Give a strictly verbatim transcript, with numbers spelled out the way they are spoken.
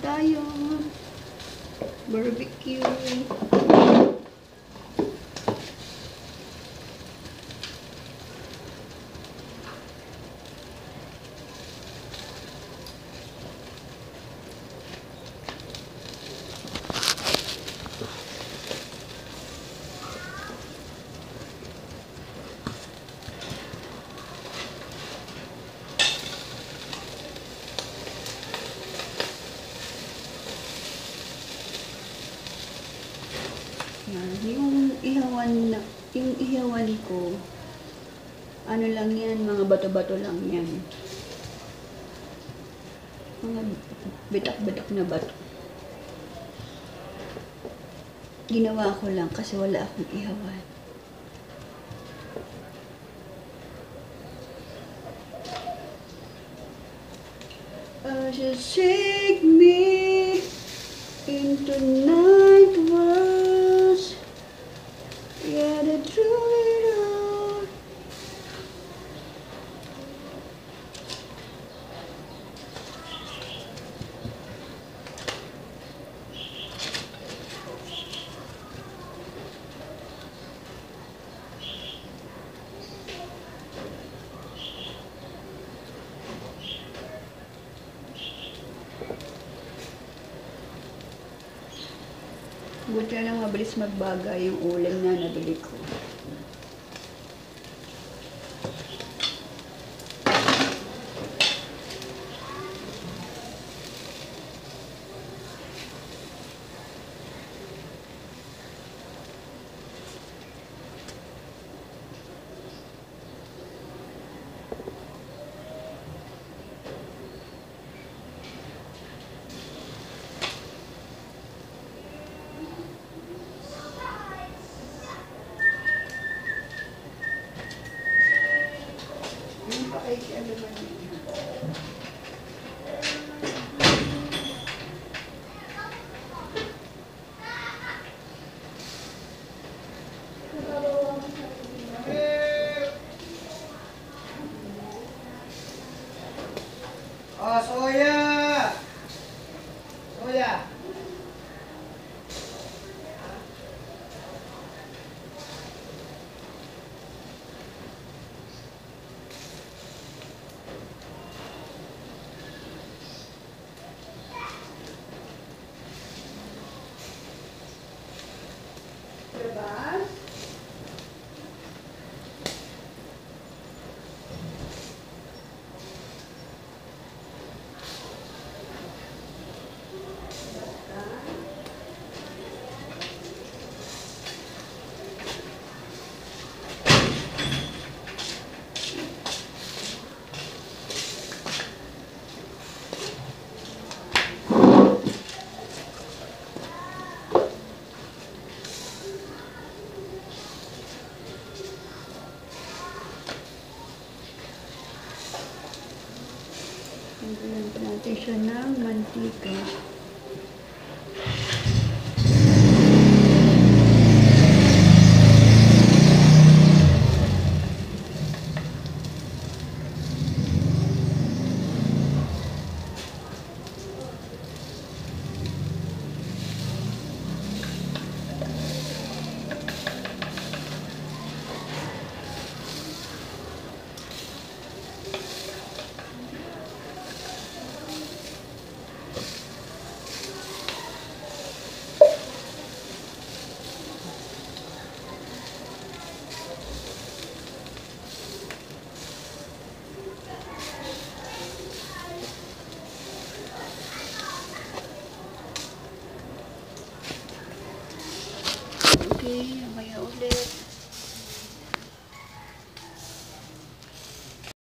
tayo. Barbecue. Yung ihawan na, yung ihawan ko, ano lang yan, mga bato-bato lang yan. Mga bitak-bitak na bato. Ginawa ko lang kasi wala akong ihawan. Oh, just take me into night worlds. Yeah, the truth it all. Buti na lang mabilis magbaga yung ulam na nabili ko. Ay, ano ba niya? Oh, soya! Soya! Diba? Lagyan natin siya ng mantika. Okay, mamaya ulit.